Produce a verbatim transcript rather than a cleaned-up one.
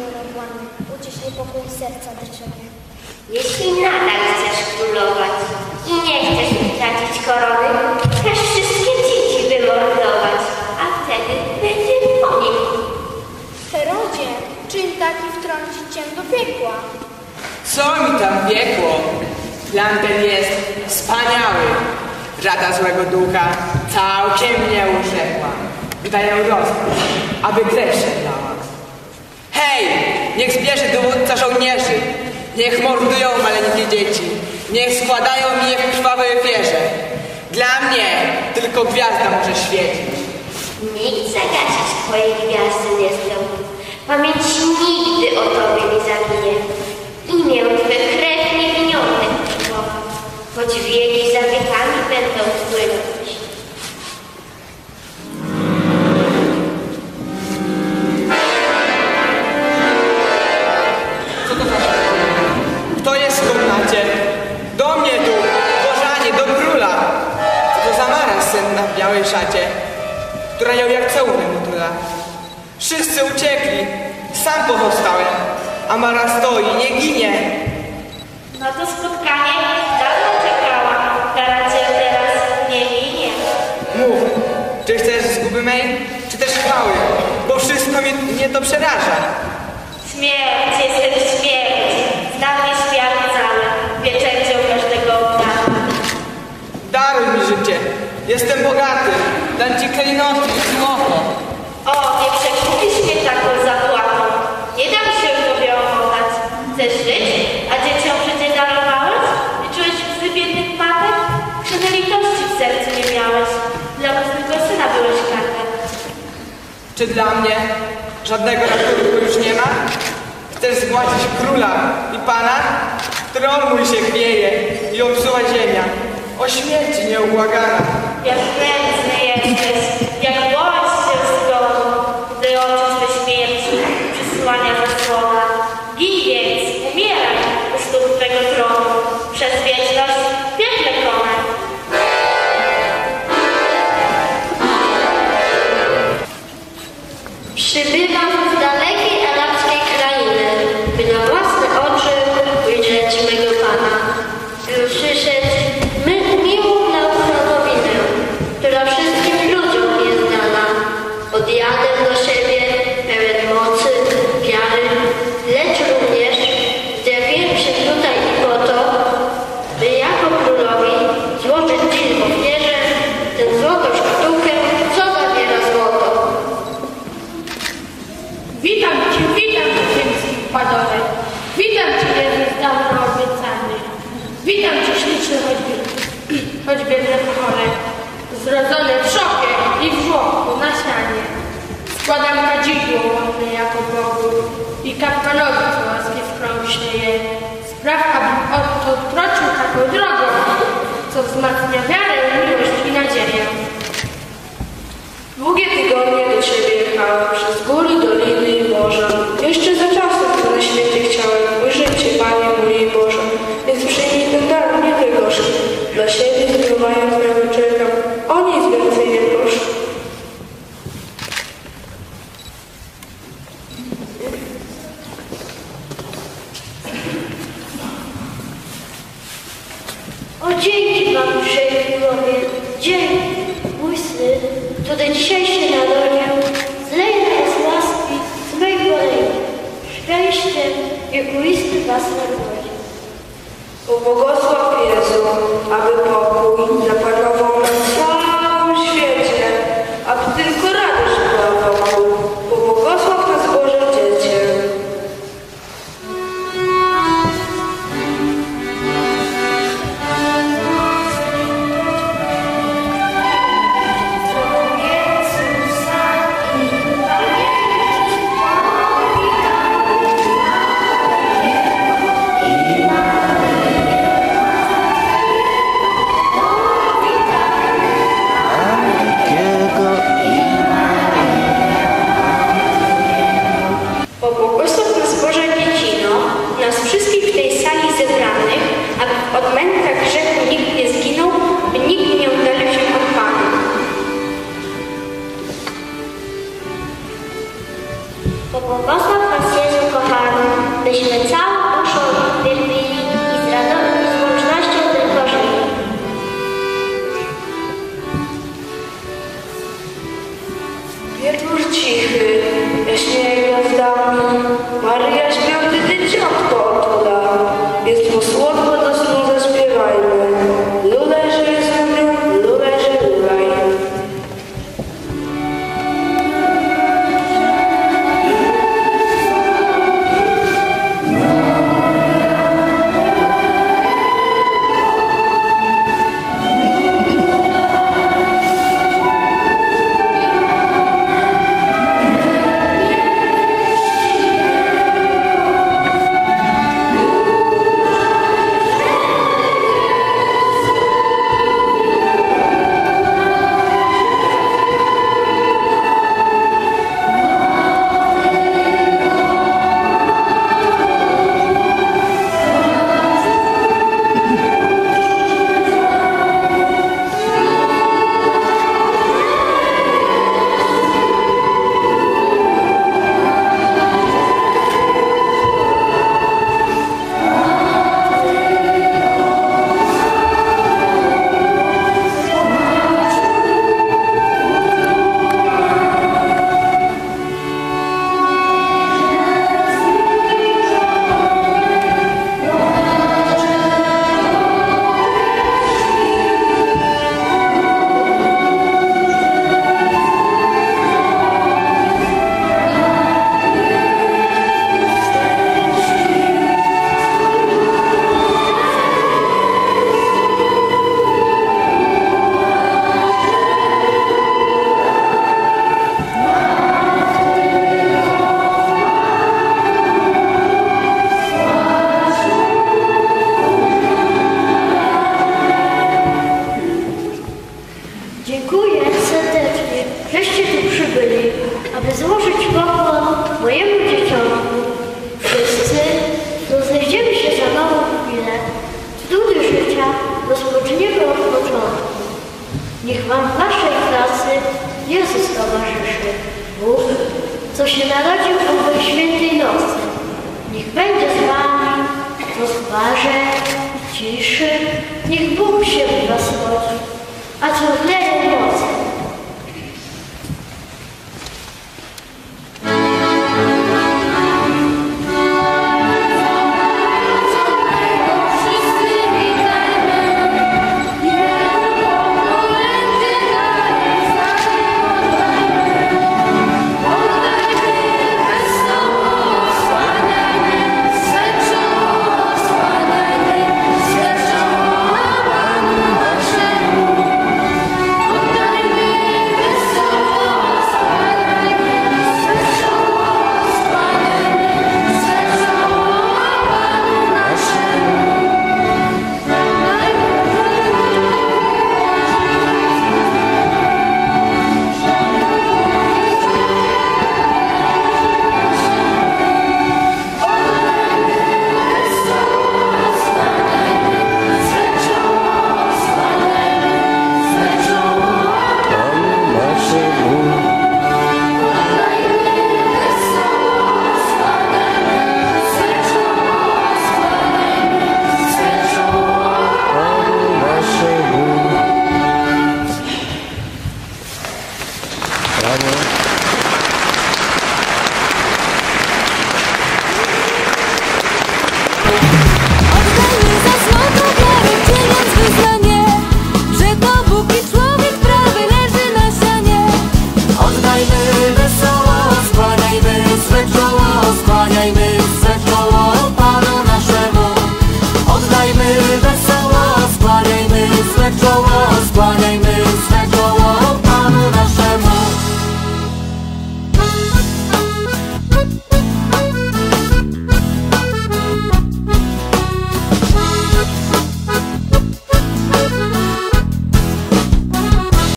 kapłanie, uciszaj pokój serca drżenia. Jeśli nadal chcesz królować i nie chcesz utracić korony, każ wszystkie dzieci wymordować, a wtedy będzie po nich. Herodzie, czyn taki wtrąci cię do piekła? Co mi tam piekło? Plan ten jest wspaniały. Rada złego ducha całkiem mnie urzekła. Wydaję rozkaz, aby krew się dała. Hej! Niech zbierze dowódca żołnierzy. Niech mordują maleńkie dzieci. Niech składają mi je w krwawej ofierze. Dla mnie tylko gwiazda może świecić. Nikt zagasić twojej gwiazdy nie zdoła. Pamięć nigdy o tobie nie zaginie. Imię twe krew niewinionych przywoła, choć wieki za wiekami będą płynąć. Co to za Kto jest w komnacie? Do mnie tu, Bożanie, do króla. Co to za mara senna w białej szacie, która ją jak całunem utula. Wszyscy uciekli, sam pozostałem, a mara stoi, nie ginie. Na to spotkanie dawno czekałam, kara cię teraz nie minie. Mów, czy chcesz zguby mej, czy też chwały, bo wszystko mnie, mnie to przeraża. Śmierć, jestem śmierć, znam nie świat cały, pieczęcią każdego obdaru. Daruj mi życie, jestem bogaty, dam ci klejnoty i złoto. O, nie przekupisz mnie taką zapłatą, nie dam się tobie oddać. Chcesz żyć, a dzieciom życie darowałeś? Nie czułeś łzy biednych matek? Krzywy litości w sercu nie miałeś, dla własnego syna byłeś kartem. Czy dla mnie żadnego ratunku już nie ma? Chcesz zgładzić króla i pana? Tron mój się chwieje i obsuwa ziemia. O śmierci nieubłagana. Jak nędzny jesteś, jak łódź się zgodą, gdy oczy swe śmierci przysłania zasłona. Gin więc, umieraj u stóp twego tronu, przez wieczność w piekle konaj. Przybywam z dalekiej arabskiej krainy, by na własne oczy ujrzeć mego Pana, by usłyszeć my miłą naukę nowinę, która wszystkim ludziom jest dana. Odjadę do siebie pełen mocy, wiary, lecz również, gdy wiem się tutaj i po to, by jako królowi złożyć dziś w ofierze tę złotą szkatułkę, co zawiera złoto. Witam Cię, witam Cię, ziemski padowy. Witam Cię, jeden z dawno obiecany. Witam Cię, śliczny choćby, choćby chory, zrodzony w szopie i w żłobku na sianie. Składam kadzidło łomne jako Bogu i kapłanowi, co łaski w krąg śnieje. Spraw, abym odkroczył taką drogą, co wzmacnia wiarę, miłość i nadzieję. Długie tygodnie do Ciebie jechałem przez góry, doliny i morza. Jeszcze za czasów, gdy na świecie chciałem ujrzeć Cię, Panie mój i Boże. Więc przyjmij ten dar nie wygorzki. Dla siebie zgromadzając prawo czekam, o nic więcej nie proszę. O, dzięki Wam, królowie, dzięki, mój syn, który dzisiaj się narodził, zlej nas z łaski swej kolei. Szczęście wiekuisty Was narodzi. Pobłogosław Jezu, aby pokój zapanował na całym świecie, aby tylko radość była wokół. Pobłogosław nas, Boże Dziecię. chwilami. Maryja śmiał wtedy dziadko otuda. Jest mu słodko do snu, zaśpiewajmy. Lulaj, że zamią, lulaj, że lulaj. Dziękuję serdecznie, żeście tu przybyli, aby złożyć pokłon mojemu dzieciątku. Wszyscy rozejdziemy się za małą chwilę. Cudy życia rozpoczniemy od początku. Niech wam w waszej pracy Jezus towarzyszy. Bóg, co się narodził owej świętej nocy. Niech będzie z wami w rozwarze, w ciszy. Niech Bóg się w was rodzi, a co chleje mocy. Brawo.